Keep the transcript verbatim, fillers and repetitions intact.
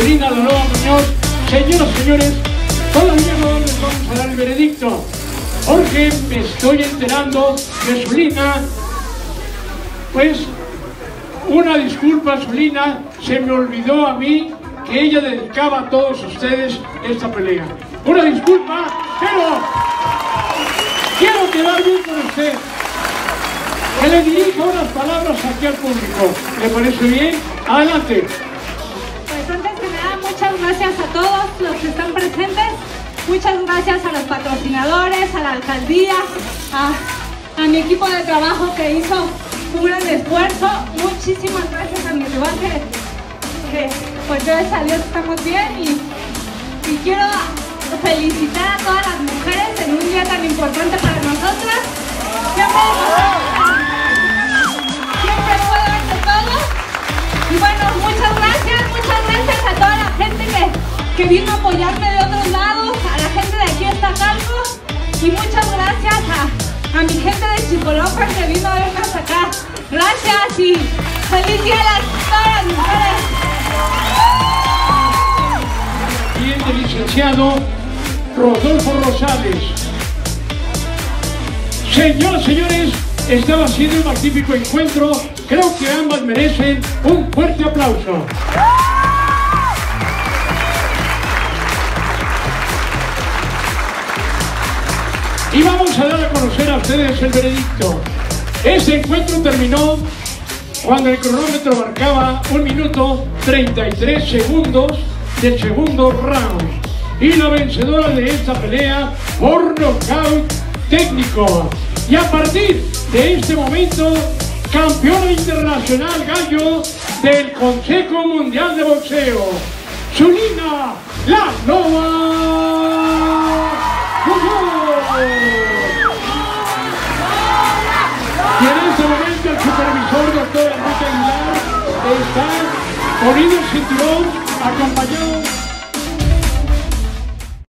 Solina La Loba Muñoz. Señoras y señores, todavía no les vamos a dar el veredicto, porque me estoy enterando que Solina, pues, una disculpa, Solina, se me olvidó a mí que ella dedicaba a todos ustedes esta pelea. Una disculpa, pero quiero quedar bien con usted. Que le dirija unas palabras aquí al público. ¿Le parece bien? Adelante. Pues antes que nada, muchas gracias a todos los que están presentes. Muchas gracias a los patrocinadores, a la alcaldía, a, a mi equipo de trabajo que hizo un gran esfuerzo. Muchísimas gracias a mi rival que, que pues gracias a Dios estamos bien y, y quiero felicitar a todas las mujeres en un día tan importante para nosotras. Siempre, siempre puedo darse todo. Y bueno, muchas gracias, muchas gracias a toda la gente que, que vino a apoyarme de otros lados, a la gente de aquí hasta Calco. Y muchas gracias a, a mi gente de Chicolofer que vino a verme hasta acá. Gracias y feliz día a las, todas las mujeres. Bien, el licenciado Rodolfo Rosales. Señoras y señores, estaba siendo un magnífico encuentro. Creo que ambas merecen un fuerte aplauso. Y vamos a dar a conocer a ustedes el veredicto. Este encuentro terminó cuando el cronómetro marcaba un minuto treinta y tres segundos del segundo round. Y la vencedora de esta pelea por nocaut técnico. Y a partir de este momento, campeona internacional gallo del Consejo Mundial de Boxeo, Solina La Loba Muñoz. Y en este momento el supervisor doctor Enrique Aguilar está poniendo el cinturón acompañado